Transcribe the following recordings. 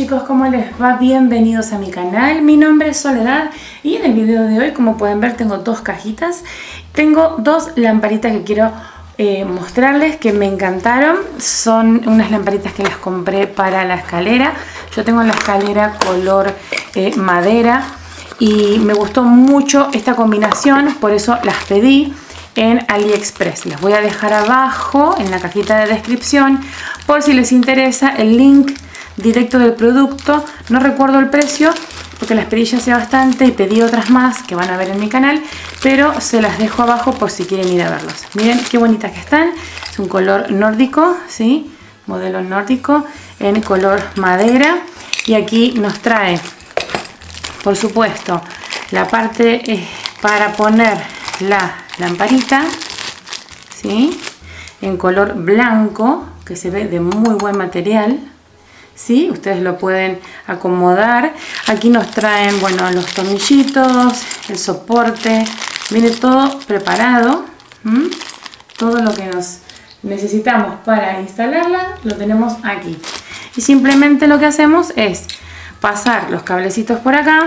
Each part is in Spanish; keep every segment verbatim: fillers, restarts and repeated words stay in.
chicos, ¿cómo les va? Bienvenidos a mi canal. Mi nombre es Soledad y en el video de hoy, como pueden ver, tengo dos cajitas. Tengo dos lamparitas que quiero eh, mostrarles que me encantaron. Son unas lamparitas que las compré para la escalera. Yo tengo la escalera color eh, madera y me gustó mucho esta combinación, por eso las pedí en AliExpress. Les voy a dejar abajo en la cajita de descripción por si les interesa el link directo del producto. No recuerdo el precio porque las pedí ya hace bastante y pedí otras más que van a ver en mi canal, pero se las dejo abajo por si quieren ir a verlos. Miren qué bonitas que están. Es un color nórdico, ¿sí? Modelo nórdico en color madera. Y aquí nos trae, por supuesto, la parte eh, para poner la lamparita, ¿sí? En color blanco, que se ve de muy buen material, ¿sí? Ustedes lo pueden acomodar. Aquí nos traen, bueno, los tornillitos, el soporte, viene todo preparado. ¿Mm? Todo lo que nos necesitamos para instalarla lo tenemos aquí. Y simplemente lo que hacemos es pasar los cablecitos por acá,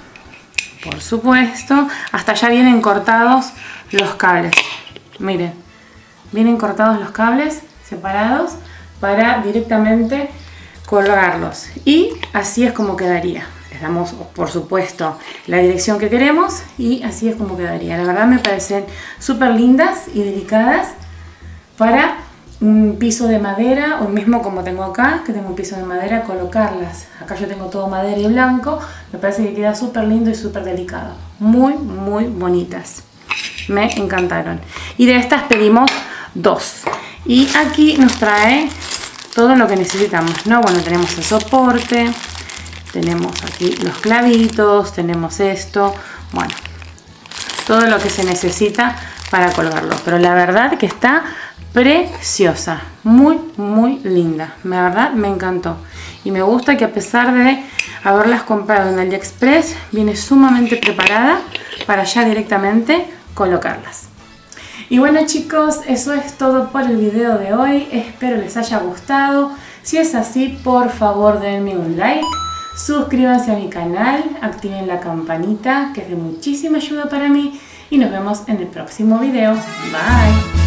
por supuesto. Hasta ya vienen cortados los cables, miren, vienen cortados los cables separados para directamente colgarlos, y así es como quedaría. Les damos, por supuesto, la dirección que queremos y así es como quedaría. La verdad me parecen súper lindas y delicadas para un piso de madera, o mismo como tengo acá, que tengo un piso de madera, colocarlas. Acá yo tengo todo madera y blanco. Me parece que queda súper lindo y súper delicado. Muy, muy bonitas. Me encantaron. Y de estas pedimos dos. Y aquí nos trae todo lo que necesitamos, ¿no? Bueno, tenemos el soporte, tenemos aquí los clavitos, tenemos esto, bueno, todo lo que se necesita para colgarlo. Pero la verdad que está preciosa, muy, muy linda. La verdad me encantó. Y me gusta que a pesar de haberlas comprado en AliExpress, viene sumamente preparada para ya directamente colocarlas. Y bueno chicos, eso es todo por el video de hoy. Espero les haya gustado. Si es así, por favor denme un like, suscríbanse a mi canal, activen la campanita que es de muchísima ayuda para mí y nos vemos en el próximo video. Bye.